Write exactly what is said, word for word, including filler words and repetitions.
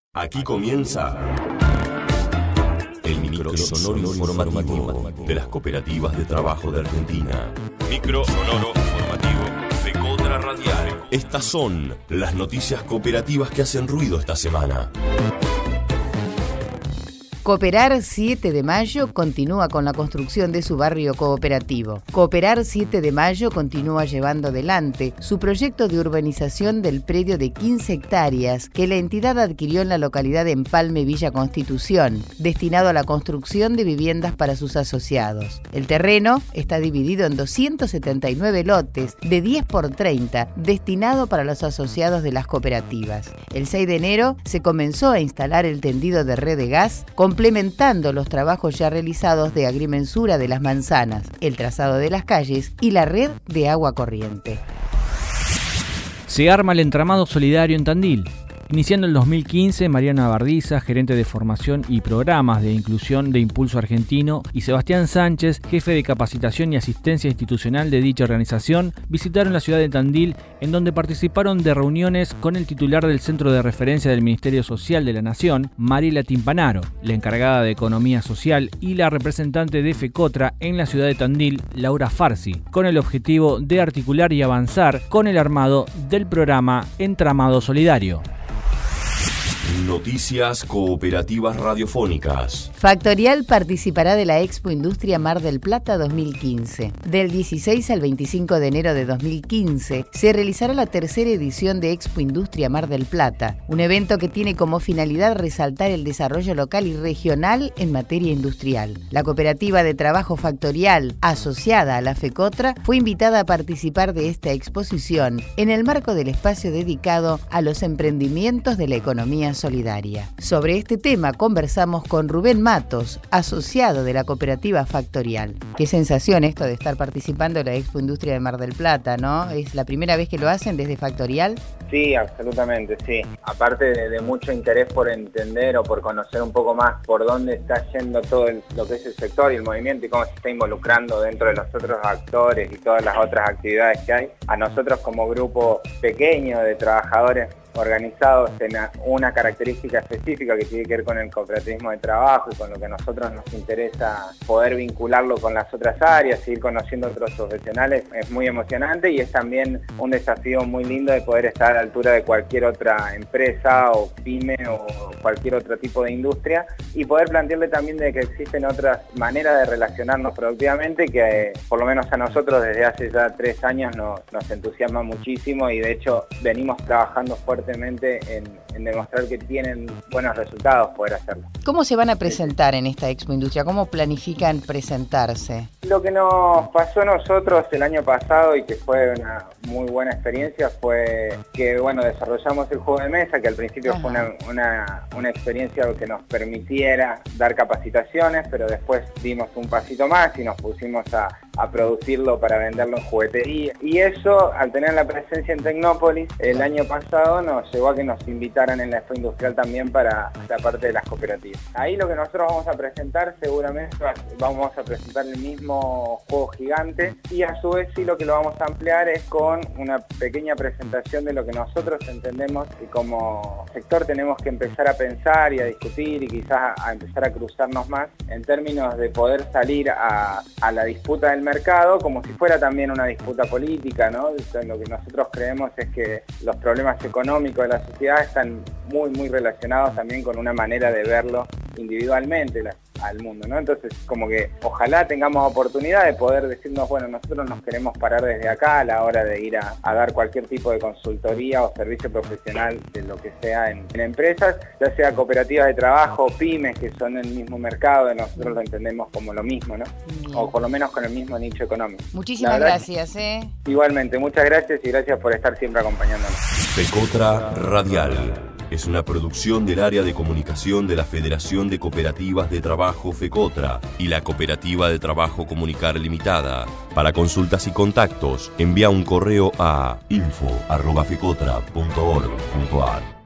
Aquí comienza el micro sonoro informativo de las cooperativas de trabajo de Argentina. Micro sonoro informativo FECOTRA Radial. Estas son las noticias cooperativas que hacen ruido esta semana. Cooperar siete de mayo continúa con la construcción de su barrio cooperativo. Cooperar siete de mayo continúa llevando adelante su proyecto de urbanización del predio de quince hectáreas que la entidad adquirió en la localidad de Empalme, Villa Constitución, destinado a la construcción de viviendas para sus asociados. El terreno está dividido en doscientos setenta y nueve lotes de diez por treinta, destinado para los asociados de las cooperativas. El seis de enero se comenzó a instalar el tendido de red de gas, complementando los trabajos ya realizados de agrimensura de las manzanas, el trazado de las calles y la red de agua corriente. Se arma el entramado solidario en Tandil. Iniciando el dos mil quince, Mariana Bardiza, gerente de formación y programas de inclusión de Impulso Argentino, y Sebastián Sánchez, jefe de capacitación y asistencia institucional de dicha organización, visitaron la ciudad de Tandil, en donde participaron de reuniones con el titular del Centro de Referencia del Ministerio Social de la Nación, Mariela Timpanaro, la encargada de Economía Social y la representante de FECOTRA en la ciudad de Tandil, Laura Farsi, con el objetivo de articular y avanzar con el armado del programa Entramado Solidario. Noticias cooperativas radiofónicas. Factorial participará de la Expo Industria Mar del Plata dos mil quince. Del dieciséis al veinticinco de enero de dos mil quince se realizará la tercera edición de Expo Industria Mar del Plata, un evento que tiene como finalidad resaltar el desarrollo local y regional en materia industrial. La cooperativa de trabajo Factorial, asociada a la FECOTRA, fue invitada a participar de esta exposición en el marco del espacio dedicado a los emprendimientos de la economía solidaria. Sobre este tema conversamos con Rubén Matos, asociado de la cooperativa Factorial. Qué sensación esto de estar participando en la Expo Industria de Mar del Plata, ¿no? ¿Es la primera vez que lo hacen desde Factorial? Sí, absolutamente, sí. Aparte de, de mucho interés por entender o por conocer un poco más por dónde está yendo todo el, lo que es el sector y el movimiento y cómo se está involucrando dentro de los otros actores y todas las otras actividades que hay, a nosotros como grupo pequeño de trabajadores organizados en una característica específica que tiene que ver con el cooperativismo de trabajo y con lo que a nosotros nos interesa poder vincularlo con las otras áreas, seguir conociendo a otros profesionales, es muy emocionante y es también un desafío muy lindo de poder estar a la altura de cualquier otra empresa o pyme o cualquier otro tipo de industria y poder plantearle también de que existen otras maneras de relacionarnos productivamente que por lo menos a nosotros desde hace ya tres años nos, nos entusiasma muchísimo y de hecho venimos trabajando fuertemente En, en demostrar que tienen buenos resultados poder hacerlo. ¿Cómo se van a presentar en esta Expo Industria? ¿Cómo planifican presentarse? Lo que nos pasó a nosotros el año pasado y que fue una muy buena experiencia fue que bueno desarrollamos el juego de mesa, que al principio Ajá. fue una, una, una experiencia que nos permitiera dar capacitaciones, pero después dimos un pasito más y nos pusimos a, a producirlo para venderlo en juguetería. Y eso, al tener la presencia en Tecnópolis, el año pasado nos llevó a que nos invitaran en la Expo Industrial también para la parte de las cooperativas. Ahí lo que nosotros vamos a presentar seguramente vamos a presentar el mismo juego gigante y a su vez sí lo que lo vamos a ampliar es con una pequeña presentación de lo que nosotros entendemos y como sector tenemos que empezar a pensar y a discutir y quizás a empezar a cruzarnos más en términos de poder salir a, a la disputa del mercado como si fuera también una disputa política, ¿no? Lo que nosotros creemos es que los problemas económicos de la sociedad están muy muy relacionados también con una manera de verlo individualmente la, al mundo, ¿no? Entonces como que ojalá tengamos oportunidad de poder decirnos, bueno, nosotros nos queremos parar desde acá a la hora de ir a, a dar cualquier tipo de consultoría o servicio profesional de lo que sea en, en empresas, ya sea cooperativas de trabajo, pymes que son el mismo mercado, nosotros lo entendemos como lo mismo, ¿no? Bien. O por lo menos con el mismo nicho económico. Muchísimas verdad, gracias, ¿eh? Igualmente, muchas gracias y gracias por estar siempre acompañándonos. FECOTRA Radial es una producción del área de comunicación de la Federación de Cooperativas de Trabajo FECOTRA y la Cooperativa de Trabajo Comunicar Limitada. Para consultas y contactos, envía un correo a info arroba fecotra punto org punto ar.